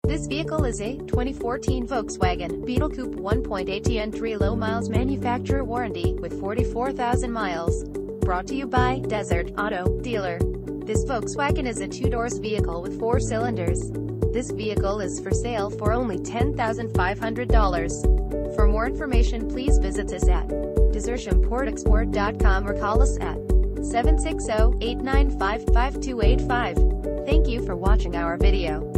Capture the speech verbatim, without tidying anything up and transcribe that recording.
This vehicle is a twenty fourteen Volkswagen Beetle Coupe one point eight T entry low miles manufacturer warranty with forty-four thousand miles. Brought to you by Desert Auto Dealer. This Volkswagen is a two-doors vehicle with four cylinders. This vehicle is for sale for only ten thousand five hundred dollars. For more information, please visit us at desertia import export dot com or call us at seven six zero, eight nine five, five two eight five. Thank you for watching our video.